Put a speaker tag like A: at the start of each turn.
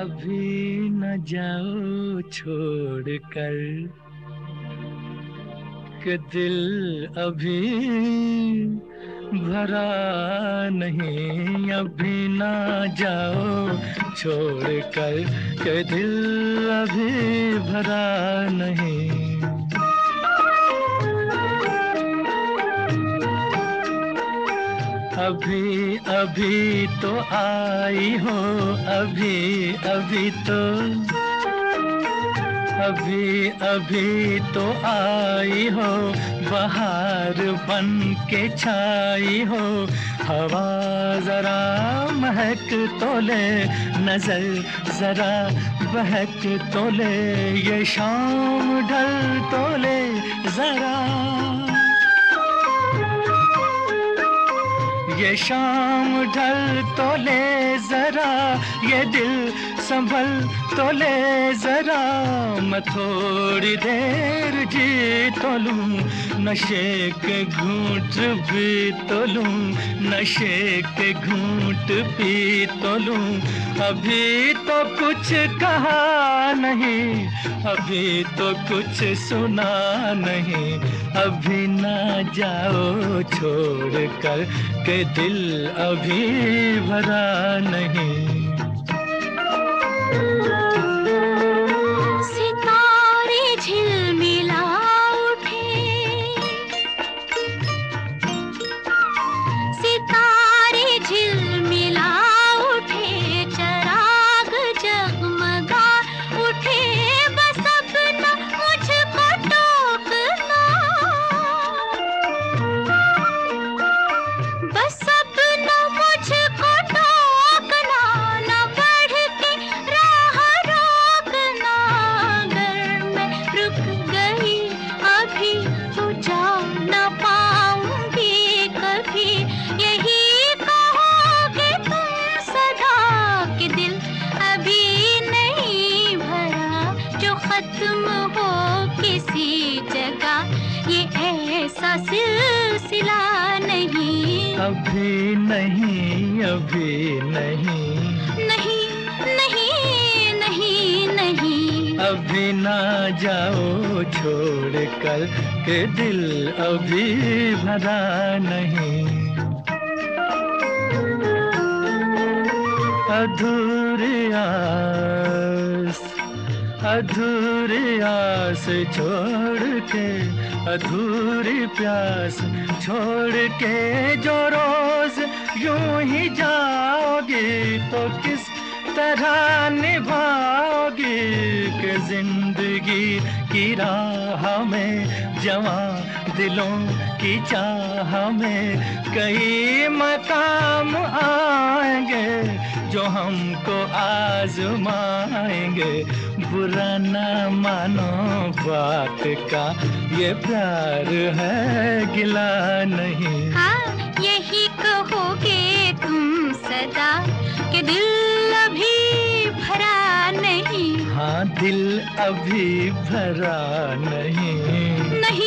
A: अभी न जाओ छोड़ कर कि दिल अभी भरा नहीं। अभी न जाओ छोड़ कर कि दिल अभी भरा नहीं। अभी अभी तो आई हो, अभी अभी तो, अभी अभी तो आई हो, बहार बन के छाई हो। हवा जरा महक तो ले, नजर जरा बहक तो ले, ये शाम ढल तो ले जरा, ये शाम ढल तो ले जरा, ये दिल संभल तो ले जरा। मैं थोड़ी देर जी तो लूं, नशे के घूंट भी तो लूं, नशे के घूंट पी तो लूं। अभी तो कुछ कहा नहीं, अभी तो कुछ सुना नहीं। अभी ना जाओ छोड़ कर के दिल अभी भरा नहीं।
B: सितारे झिलमिला उठे, सितारे झिलमिला उठे, चराग जगमगा उठे। बस अपना मुझको टोकना, बस अपना मुझको टोकना, न बढ़ के राह रोकना। अगर मैं रुक गई अभी तो जा न पाऊंगी कभी, यही कहोगे तुम सदा कि दिल अभी नहीं भरा। जो खत्म हो किसी जगह ये ऐसा सिलसिला नहीं।
A: अभी नहीं, अभी नहीं,
B: नहीं नहीं नहीं नहीं।
A: अभी ना जाओ छोड़ कर के दिल अभी भरा नहीं। अधूरी आस, अधूरी आस छोड़ के, अधूरी प्यास छोड़ के जो रोज यूं ही जाओगी तो किस तरह निभाओगी। कि जिंदगी की राह में जवां दिलों की चाह में कई मकाम आएंगे जो हमको आजमाएंगे। बुरा न मानो बात का, ये प्यार है गिला नहीं।
B: हाँ यही कहोगे तुम सदा कि दिल अभी भरा नहीं।
A: हाँ दिल अभी भरा नहीं।
B: नहीं